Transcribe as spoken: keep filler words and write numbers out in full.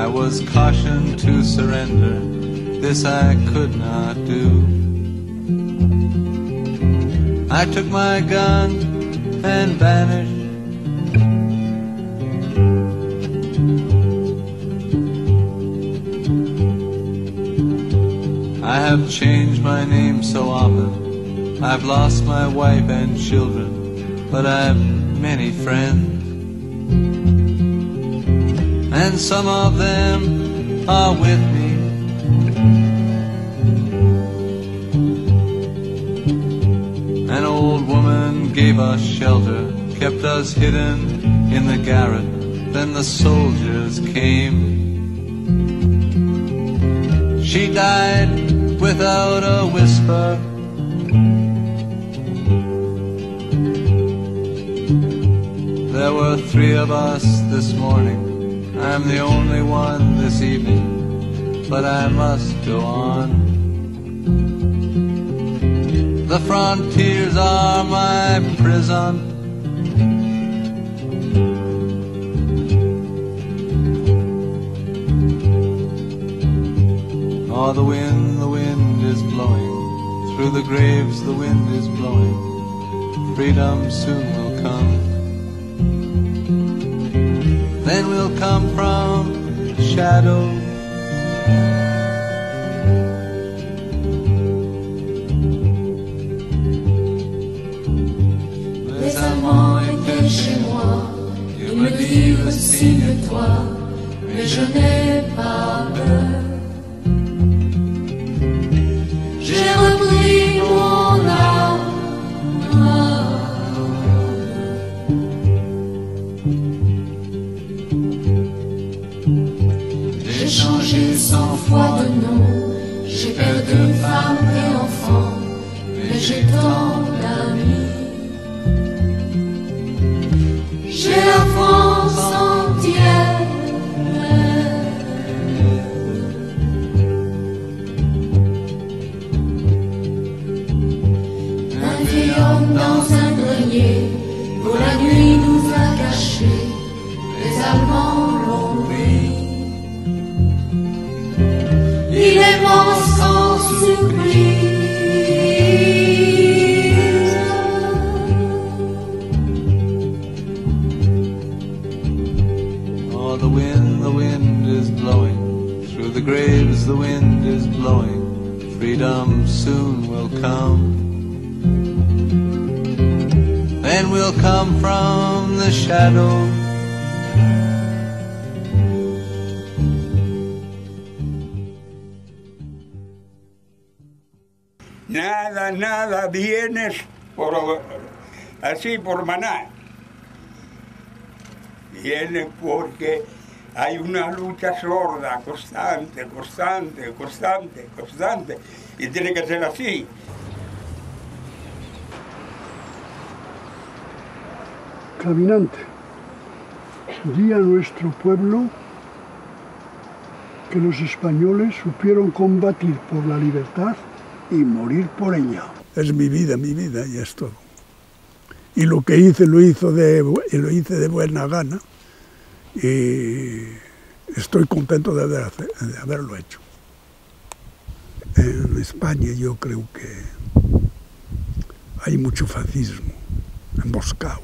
I was cautioned to surrender. This I could not do. I took my gun and vanished. I have changed my name so often. I've lost my wife and children, but I've many friends. And some of them are with me. An old woman gave us shelter, kept us hidden in the garret. Then the soldiers came. She died without a whisper. There were three of us this morning. I'm the only one this evening, but I must go on. The frontiers are my prison. Oh, the wind, the wind is blowing. Through the graves the wind is blowing. Freedom soon will come. Then we'll come from shadow. Les amants étaient chez moi, ils me dirent signe-toi, mais je n'ai pas peur. J'ai repris mon âme. J'ai changé cent fois de nom, j'ai perdu femme et enfant, mais j'ai tant d'amis. J'ai la France entière. Un vieil homme dans un grenier, pour la nuit nous a cachés, les Allemands l'ont pris. Il est mort sans surprise. Oh, the wind, the wind is blowing. Through the graves the wind is blowing. Freedom soon will come. Then we'll come from the shadow. Nada, nada, vienes por, así por maná. Viene porque hay una lucha sorda, constante, constante, constante, constante. Y tiene que ser así. Caminante, di a nuestro pueblo que los españoles supieron combatir por la libertad y morir por ella. Es mi vida, mi vida, y es todo. Y lo que hice, lo, hizo de, lo hice de buena gana y estoy contento de, haber, de haberlo hecho. En España yo creo que hay mucho fascismo emboscado.